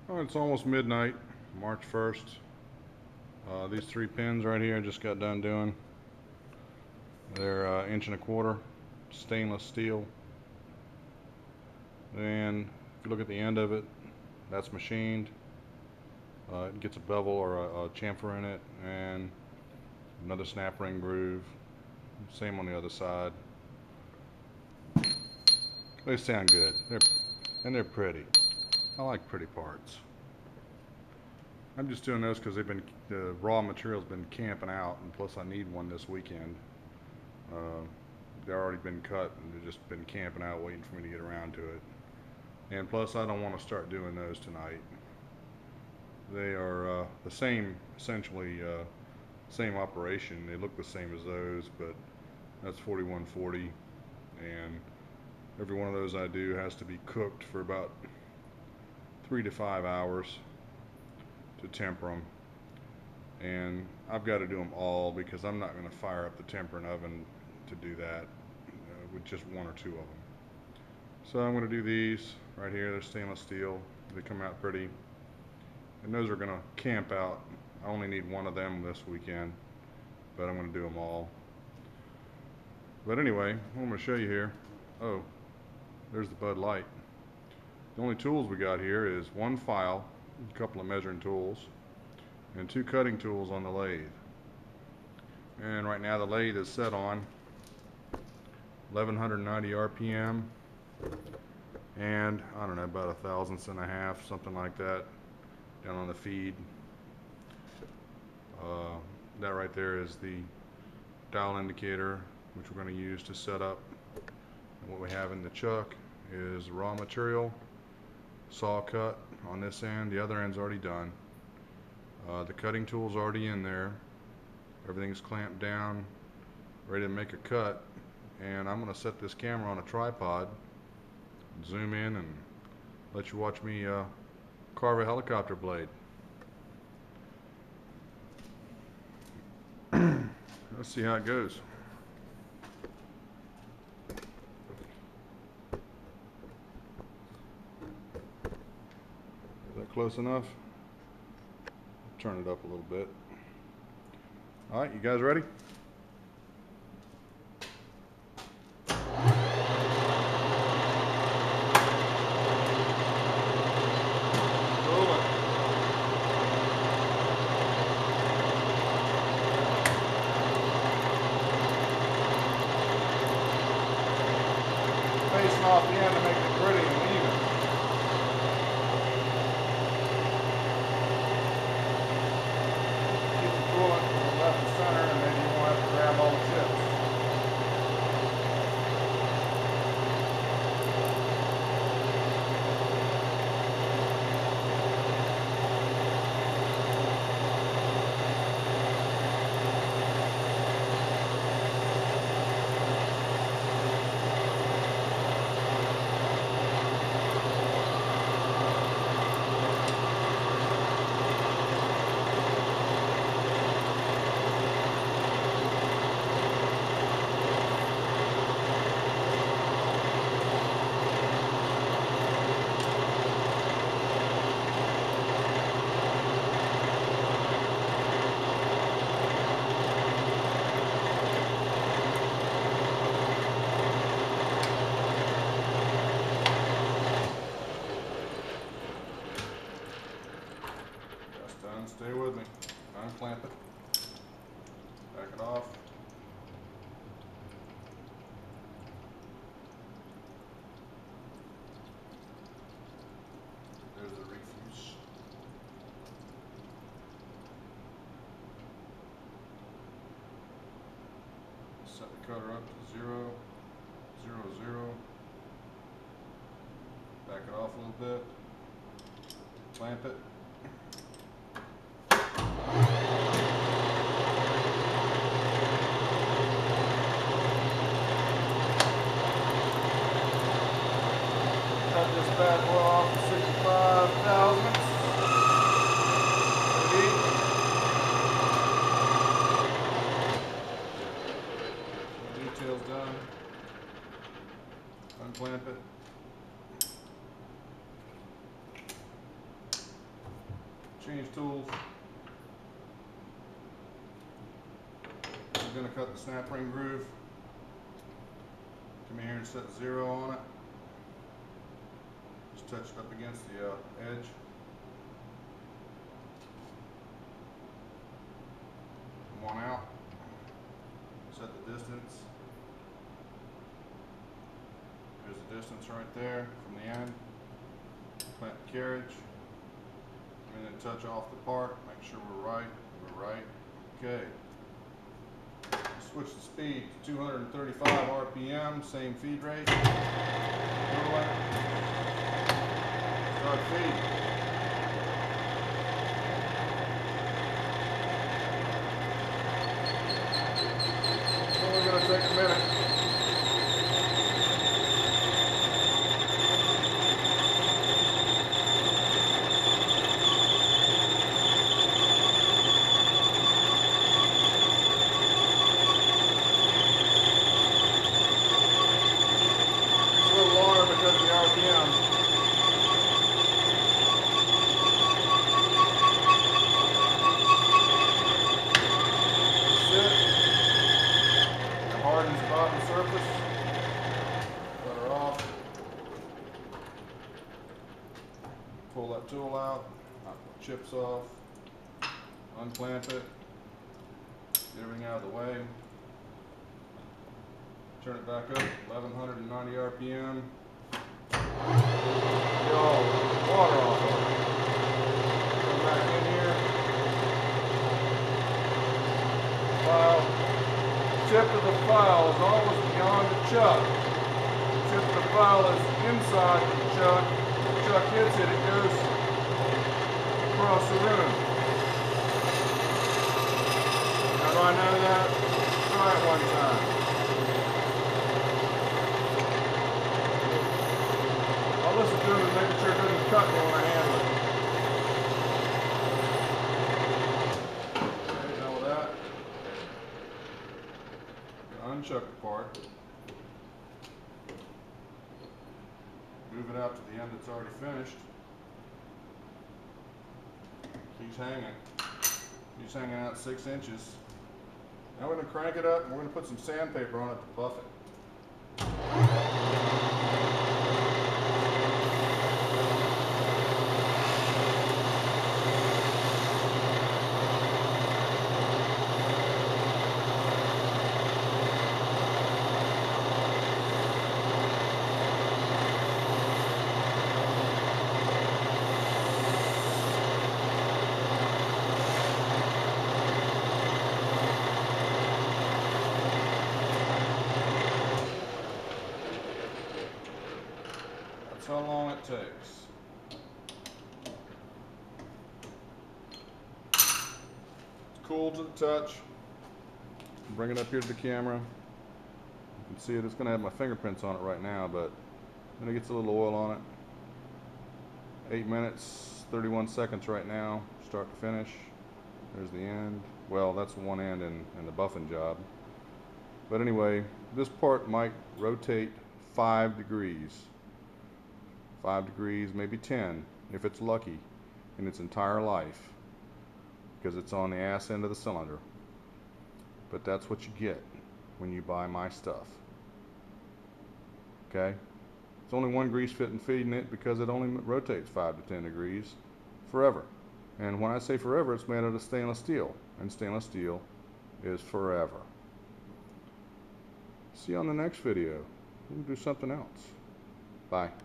Oh, it's almost midnight, March 1st. These three pins right here I just got done doing. They're inch and a quarter stainless steel. And if you look at the end of it, that's machined. It gets a bevel or a chamfer in it and another snap ring groove. Same on the other side. They sound good. They're pretty. I like pretty parts. I'm just doing those because the raw material's been camping out, and plus I need one this weekend. Uh, they've already been cut and they've just been camping out waiting for me to get around to it. And plus I don't want to start doing those tonight. They are the same, essentially same operation. They look the same as those, but that's 4140, and every one of those I do has to be cooked for about 3 to 5 hours to temper them. And I've got to do them all because I'm not going to fire up the tempering oven to do that with just one or two of them. So I'm going to do these right here. They're stainless steel. They come out pretty. And those are going to camp out. I only need one of them this weekend, but I'm going to do them all. But anyway, what I'm going to show you here. Oh, there's the Bud Light. The only tools we got here is one file, a couple of measuring tools, and two cutting tools on the lathe. And right now the lathe is set on 1190 RPM and I don't know, about a thousandths and a half, something like that, down on the feed. That right there is the dial indicator, which we're going to use to set up. And what we have in the chuck is raw material, saw cut on this end. The other end's already done. The cutting tool's already in there. Everything's clamped down, ready to make a cut. And I'm going to set this camera on a tripod, zoom in, and let you watch me carve a helicopter blade. Let's see how it goes. Is that close enough? Turn it up a little bit. All right, you guys ready? Facing off the end to make it pretty and even. Keep the coolant from left and center, and then you won't have to grab all the chips. Stay with me. Unclamp it. Back it off. There's the refuse. Set the cutter up to 0, 0, 0. Back it off a little bit. Clamp it. Cut this bad boy off to 65 thousandths. Details done. Unclamp it. change tools. I'm going to cut the snap ring groove. Come in here and set 0 on it. Just touch it up against the edge. One out. Set the distance. There's the distance right there from the end. Plant the carriage. And then touch off the part. Make sure we're right. We're right. Okay. Switch the speed to 235 RPM, same feed rate. Start feed. It's only going to take a minute. Because of the RPM. Sit. It hardens the bottom surface. Cut her off. Pull that tool out. Knock the chips off. Unplant it. Get everything out of the way. Turn it back up. 1190 RPM. Get all the water off of it. Come back in here. File. Tip of the file is always beyond the chuck. The tip of the file is inside the chuck. When the chuck hits it, it goes across the room. Now right none of that. Try it one time. All this is doing is making sure it doesn't cut me when I handle it. Okay, done with that. Unchuck the part. Move it out to the end that's already finished. Keeps hanging. Keeps hanging out 6 inches. Now we're going to crank it up and we're going to put some sandpaper on it to buff it. That's how long it takes. It's cool to the touch. Bring it up here to the camera. You can see it. It's going to have my fingerprints on it right now, but then it gets a little oil on it. 8 minutes, 31 seconds right now, start to finish. There's the end. Well, that's one end in the buffing job. But anyway, this part might rotate 5 degrees. 5 degrees, maybe 10, if it's lucky, in its entire life, because it's on the ass end of the cylinder. But that's what you get when you buy my stuff. Okay? It's only one grease fit and feed in it because it only rotates 5 to 10 degrees forever. And when I say forever, it's made out of stainless steel, and stainless steel is forever. See you on the next video. We'll do something else. Bye.